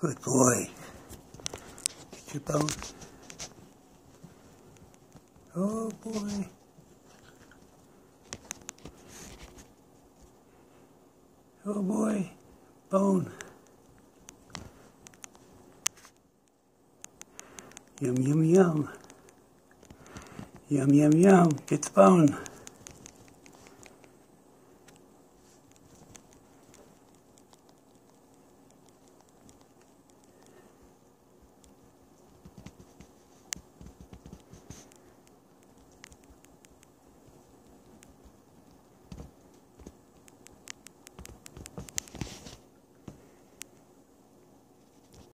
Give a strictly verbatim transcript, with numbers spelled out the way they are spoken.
Good boy. Get your bone. Oh boy. Oh boy. Bone. Yum, yum, yum. Yum, yum, yum. Get the bone.